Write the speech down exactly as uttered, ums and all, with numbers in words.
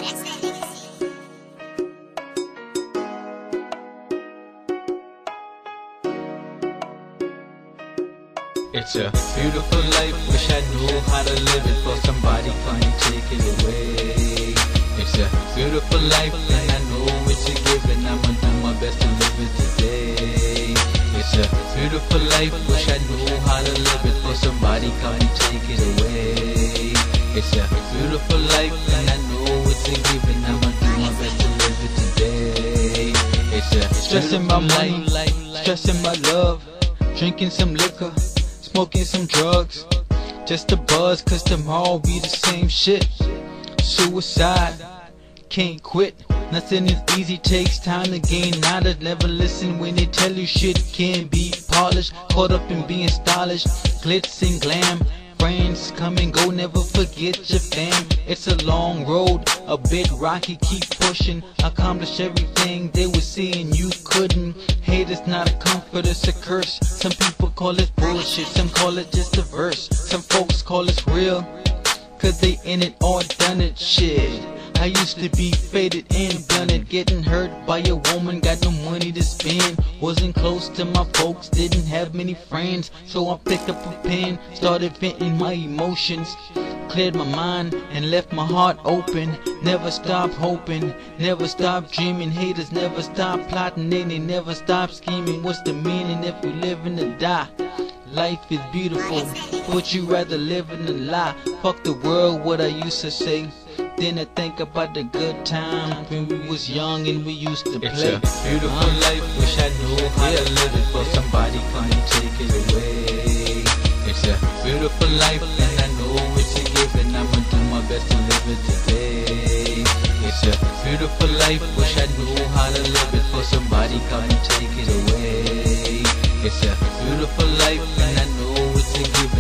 It's a beautiful life, wish I knew how to live it, but somebody can't take it away. It's a beautiful life, and I know it's a given, I'ma do my best to live it today. It's a beautiful life, wish I knew how to live it, but somebody can't take it away. It's a beautiful life, and I know it's a given, I'ma do my best to live it today. It's a stressing my money, stressing my love, drinking some liquor, smoking some drugs, just a buzz, cause tomorrow be the same shit. Suicide, can't quit, nothing is easy, takes time to gain knowledge. Never listen when they tell you shit can't be polished, caught up in being stylish, glitz and glam. Friends come and go, never forget your fam. It's a long road, a bit rocky, keep pushing, accomplish everything they were saying you couldn't. Hate is not a comfort, it's a curse. Some people call it bullshit, some call it just a verse. Some folks call it real, cause they in it or done it. Shit, I used to be faded and done it, getting hurt by a woman, got no money to spend, wasn't close to my folks, didn't have many friends. So I picked up a pen, started venting my emotions, cleared my mind and left my heart open. Never stop hoping, never stop dreaming, haters never stop plotting, and they never stop scheming. What's the meaning if we living to die? Life is beautiful, would you rather live in a lie? Fuck the world, what I used to say. Then I think about the good times when we was young and we used to play. It's a beautiful uh, life, wish I knew how to live it, but somebody can't take it away. It's a beautiful life, and I know it's a given, I'ma do my best to live it today. It's a beautiful life, wish I knew how to live it, but somebody can't take it away. It's a beautiful life, and I know it's a given.